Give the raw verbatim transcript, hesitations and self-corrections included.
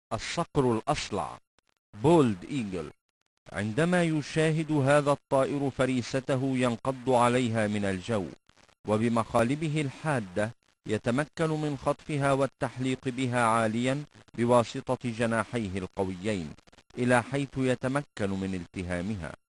الصقر الأصلع بولد إيجل. عندما يشاهد هذا الطائر فريسته ينقض عليها من الجو، وبمقالبه الحادة يتمكن من خطفها والتحليق بها عاليا بواسطة جناحيه القويين، إلى حيث يتمكن من التهامها.